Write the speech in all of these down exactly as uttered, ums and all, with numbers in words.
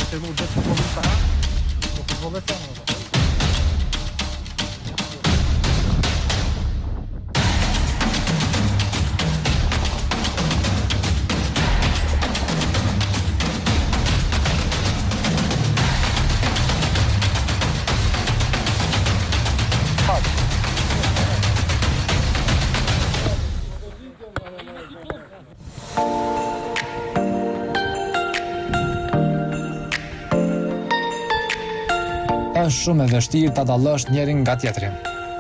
filmu gjithë futbolin para, në futbol e femrave. Është shumë e vështirë ta dallosh njërin nga tjetri.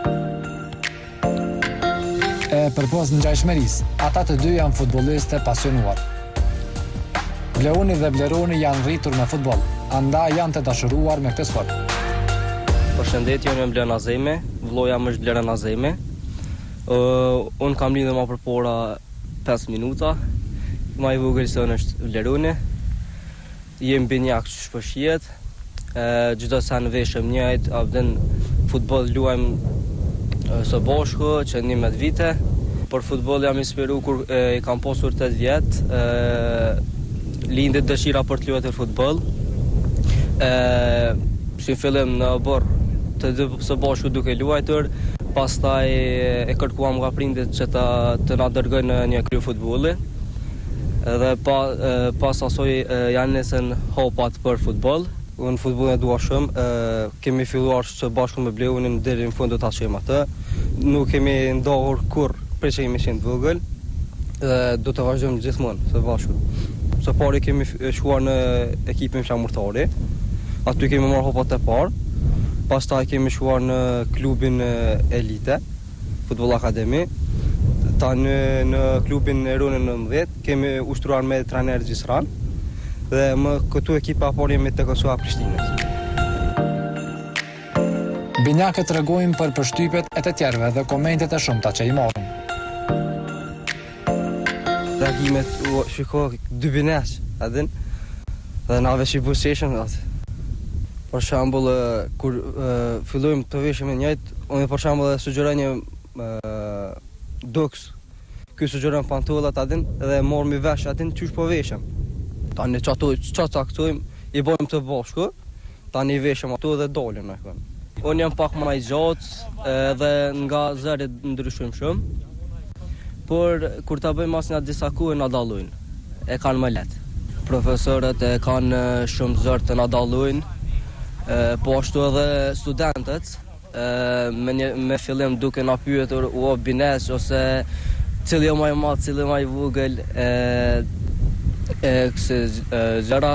E përpos ngjashmërisë, ata të dy janë futbollistë pasionuar. Bleuni dhe Bleroni janë rritur me futboll, andaj janë të dashuruar me këtë sport. Përshëndetje, unë jam Bler Nazeme, vëlla jam është Bler Nazeme. Uh, unë kam lidhur më përpora pesë minuta. Më i vogël se unë është Bleroni. Jem binjak që shpëshjet. Uh, Çdo sa në veshëm njëjt, abden futboll luajm uh, së bashku që njëmbëdhjetë vite. Për futboll jam inspiruar kur uh, i kam pasur tetë vjet. Uh, lindet dëshira për të luajtur futboll. Uh, si fillim në borë të dy së bashku duke luajtur, pastaj e kërkuam nga prindit që ta, të na dërgojnë në një klub futbolli. Dhe pa, pas asoj janë nisën hopat për futboll. Unë futbollin e dua shumë, e, kemi filluar së bashku me Bleunin deri në fund do ta shohim atë. Nuk kemi ndohur kurr prej që kemi qenë të vogël. Dhe do të vazhdojmë gjithmonë së bashku. Së pari kemi shkuar në ekipin flamurtari. Aty kemi marrë hopat e parë. Pastaj kemi shkuar në klubin Elite, Futboll Akademi. Tani në klubin Eronin nëntëdhjetë kemi ushtruar me trajner Gjisran. Dhe më këtu ekipa por jemi të Kosova Prishtinës. Binjakët tregojnë për përshtypjet e të tjerëve dhe komentet e shumta që i morën. Reagimet u shiko dy binesh, a din? Dhe na vesh i buzëqeshëm atë. Për shembull, kur uh, fillojmë të veshim njëjtë, unë për shembull sugjeroj një uh, duks. Ky sugjeron pantollat atin dhe morëm vesh atin çish po veshëm. Tani çato çat caktojmë, i bëjmë të bashku. Tani veshëm ato dhe dalim ne. Unë jam pak më i gjatë dhe nga zëri ndryshojmë shumë. Por kur ta bëjmë asnjë disa kohë na dallojnë. E kanë më lehtë. Profesorët e kanë shumë zor të na dallojnë. Po ashtu edhe studentët me, një, me fillim duke na pyetur u bines ose cili më i madh, cili më i vogël e e kësë gjëra.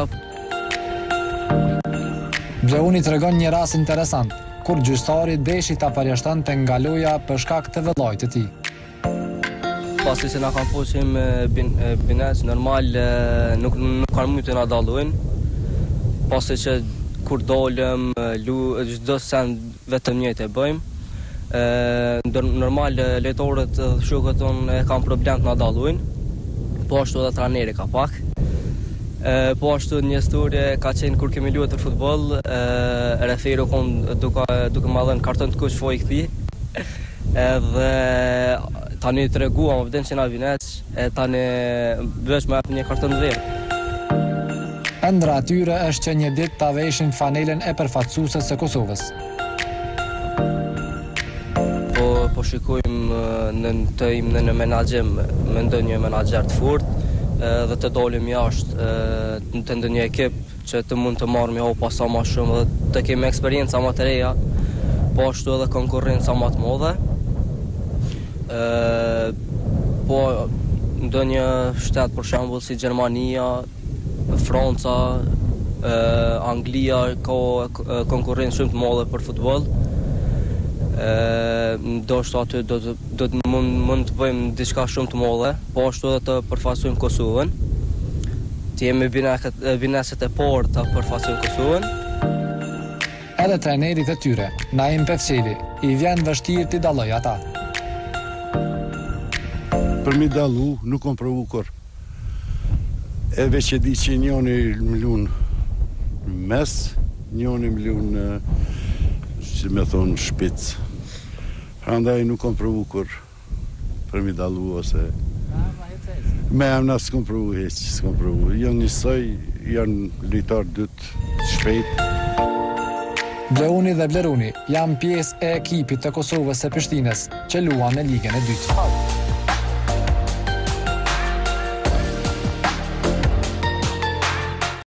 Bleuni tregon një rast interesant, kur gjyqtari deshi ta përjashtonte nga loja për shkak të vëllait të tij. Pasi se na kanë pushim bin, bines, normal nuk, nuk kanë mujtë na dallojnë. Pasi që kur dolëm, lu, çdo sen vetëm njëjtë e bëjmë. E, normal lejtorët shokët tonë e kanë problem të na dallojnë. Po ashtu edhe trajneri ka pak. E, po ashtu një histori ka qenë kur kemi luajtur futboll, referi kon duke duke më dhënë karton të kuq foj kthi. Edhe tani treguam vden që na vinet, e tani vesh më hap një karton të verdh. Ëndra atyre është që një ditë ta veshin fanelen e përfaqësuese së Kosovës. Po po shikojmë në të im në, në menaxhem me ndonjë menaxher të fortë dhe të dalim jashtë në të ndonjë ekip që të mund të marrim jo pas sa më shumë dhe të kemi eksperjenca më të reja, po ashtu edhe konkurrenca më të madhe. Ë po ndonjë shtet për shembull si Gjermania, Franca, eh, Anglia ka konkurrencë shumë të madhe për futboll. Eh, ndoshta aty do të do të mund mund të bëjmë diçka shumë të madhe, po ashtu edhe të përfaqësojmë Kosovën. Të jemi bineset e parë të përfaqësojmë Kosovën. Edhe trajnerit e tyre, Naim Pevçeli, i vjen vështirë t'i dalloj ata. Për mi dallu, nuk kom provu kur. E veç e di që njoni më lun mes, njoni më lun, si me thonë, shpic. Prandaj nuk kom provu kur për mi dallu ose... Me em na s'kom provu heq, s'kom provu. Jo njësoj, janë lojtarë dytë shpejt. Bleuni dhe Bleruni janë pjesë e ekipit të Kosovës së Prishtinës që luan në ligën e dytë.